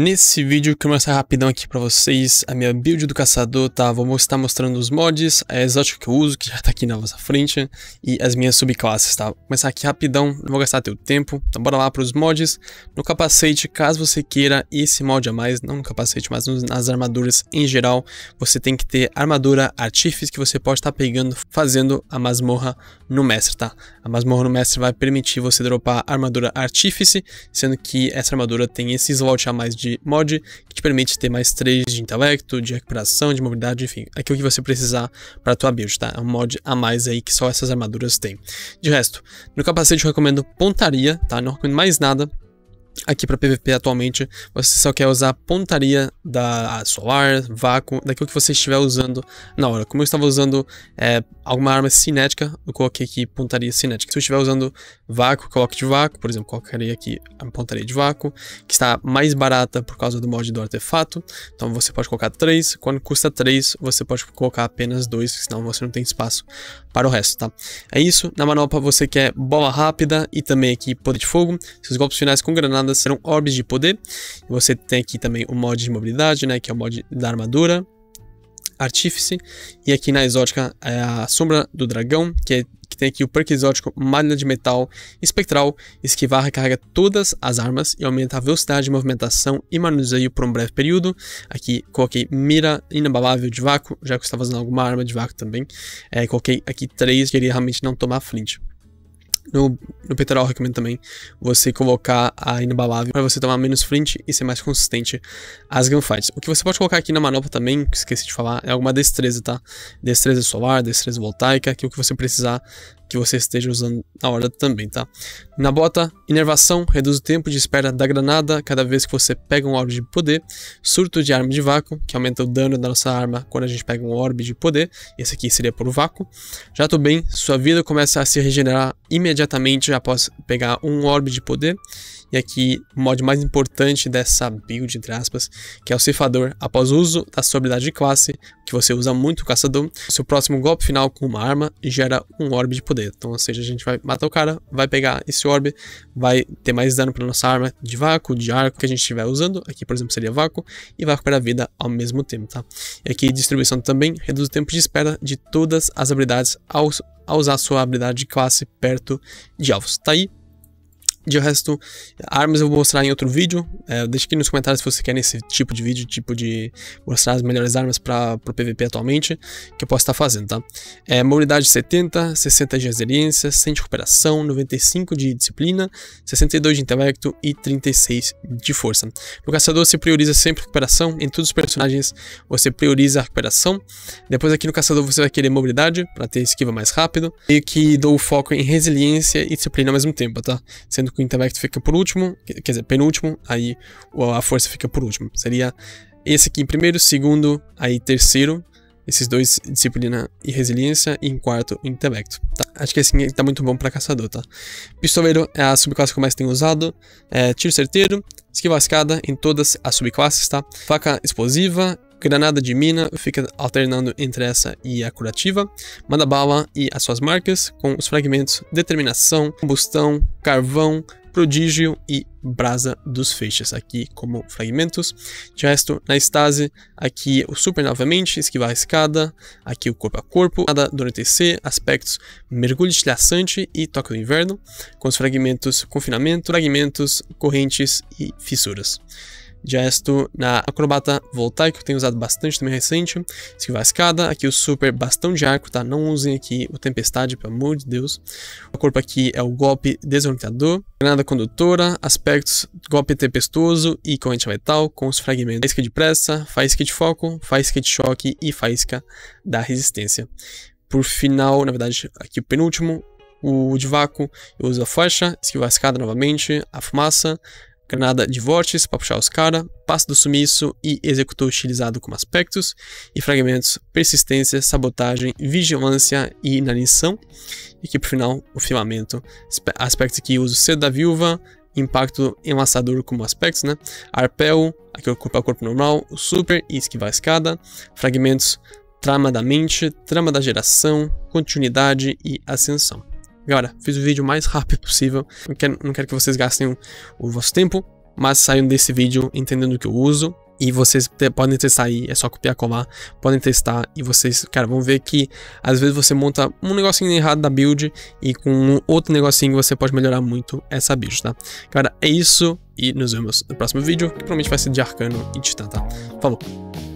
Nesse vídeo eu quero mostrar rapidão aqui pra vocês a minha build do caçador, tá? Vou estar mostrando os mods, a exótica que eu uso, que já tá aqui na vossa frente, e as minhas subclasses, tá? Vou começar aqui rapidão, não vou gastar teu tempo, então bora lá pros mods. No capacete, caso você queira esse mod a mais, não no capacete, mas nas armaduras em geral, você tem que ter armadura artífice que você pode estar pegando, fazendo a masmorra no mestre, tá? A masmorra no mestre vai permitir você dropar armadura artífice, sendo que essa armadura tem esse slot a mais de mod, que te permite ter mais 3 de intelecto, de recuperação, de mobilidade, enfim, aquilo que você precisar para a tua build, tá? É um mod a mais aí que só essas armaduras têm. De resto, no capacete eu recomendo pontaria, tá? Não recomendo mais nada aqui para PVP atualmente. Você só quer usar pontaria da solar, vácuo, daquilo que você estiver usando na hora. Como eu estava usando alguma arma cinética, eu coloquei aqui pontaria cinética. Se eu estiver usando vácuo, coloque de vácuo, por exemplo, colocaria aqui a pontaria de vácuo, que está mais barata por causa do mod do artefato. Então você pode colocar 3, quando custa 3, você pode colocar apenas 2, senão você não tem espaço para o resto, tá? É isso, na manopla você quer bola rápida e também aqui poder de fogo. Seus golpes finais com granadas serão orbes de poder. Você tem aqui também o mod de mobilidade, né, que é o mod da armadura, artífice, e aqui na exótica é a sombra do dragão, que tem aqui o perk exótico malha de metal espectral, esquivar recarrega todas as armas e aumenta a velocidade de movimentação e manuseio por um breve período. Aqui coloquei mira inabalável de vácuo, já que eu estava usando alguma arma de vácuo também. Coloquei aqui 3, queria realmente não tomar flint. No peitoral eu recomendo também você colocar a inabalável para você tomar menos flint e ser mais consistente às gunfights. O que você pode colocar aqui na manopla também, que esqueci de falar, é alguma destreza, tá? Destreza solar, destreza voltaica, aquilo que você precisar que você esteja usando na hora também, tá? Na bota, inervação, reduz o tempo de espera da granada cada vez que você pega um orbe de poder. Surto de arma de vácuo, que aumenta o dano da nossa arma quando a gente pega um orbe de poder. Esse aqui seria por vácuo. Já tô bem, sua vida começa a se regenerar imediatamente após pegar um orbe de poder. E aqui o mod mais importante dessa build, entre aspas, que é o ceifador. Após o uso da sua habilidade de classe, que você usa muito o caçador, seu próximo golpe final com uma arma gera um orbe de poder. Então, ou seja, a gente vai matar o cara, vai pegar esse orbe, vai ter mais dano para nossa arma de vácuo, de arco que a gente estiver usando. Aqui, por exemplo, seria vácuo, e vai recuperar a vida ao mesmo tempo, tá? E aqui distribuição também reduz o tempo de espera de todas as habilidades ao usar a sua habilidade de classe perto de alvos. Tá aí. De resto, armas eu vou mostrar em outro vídeo. Deixa aqui nos comentários se você quer esse tipo de vídeo, tipo de mostrar as melhores armas para o PVP atualmente, que eu posso estar fazendo, tá? Mobilidade 70, 60 de resiliência, 100 de recuperação, 95 de disciplina, 62 de intelecto e 36 de força. No caçador você prioriza sempre recuperação, em todos os personagens você prioriza a recuperação. Depois aqui no caçador você vai querer mobilidade, para ter esquiva mais rápido, e que dou foco em resiliência e disciplina ao mesmo tempo, tá? Sendo que o intelecto fica por último, quer dizer, penúltimo, aí a força fica por último. Seria esse aqui em primeiro, segundo, aí terceiro, esses dois, disciplina e resiliência, e em quarto, intelecto. Tá? Acho que assim tá muito bom pra caçador, tá? Pistoleiro é a subclasse que eu mais tenho usado, tiro certeiro, esquiva a escada em todas as subclasses, tá? Faca explosiva, granada de mina, fica alternando entre essa e a curativa. Manda bala e as suas marcas, com os fragmentos determinação, combustão, carvão, prodígio e brasa dos feixes, aqui como fragmentos. De resto, na estase, aqui o super novamente, esquivar a escada, aqui o corpo a corpo, nada do anoitecer, aspectos mergulho estilhaçante e toque do inverno, com os fragmentos confinamento, fragmentos, correntes e fissuras. De resto, na acrobata voltaico, que eu tenho usado bastante também recente, esquivar a escada, aqui o super bastão de arco, tá? Não usem aqui o tempestade, pelo amor de Deus. O corpo aqui é o golpe desorientador, granada condutora, aspectos, golpe tempestuoso e corrente metal, com os fragmentos faísca de pressa, faísca de foco, faísca de choque e faísca da resistência. Por final, na verdade, aqui o penúltimo, o de vácuo, eu uso a flecha, esquivar a escada novamente, a fumaça, granada de vórtice para puxar os caras, passo do sumiço e executor estilizado como aspectos, e fragmentos persistência, sabotagem, vigilância e inanição. E aqui por final o filamento, aspectos que uso cedo da viúva, impacto enlaçador como aspectos, né? Arpel, aqui o corpo a corpo normal, o super e esquivar a escada, fragmentos trama da mente, trama da geração, continuidade e ascensão. Galera, fiz o vídeo o mais rápido possível, não quero que vocês gastem o vosso tempo. mas saiam desse vídeo entendendo o que eu uso. E vocês podem testar aí, é só copiar e colar, podem testar e vocês, cara, vão ver que às vezes você monta um negocinho errado da build e com um outro negocinho você pode melhorar muito essa build, tá? Cara, é isso e nos vemos no próximo vídeo, que provavelmente vai ser de Arcano e Titã, tá? Falou!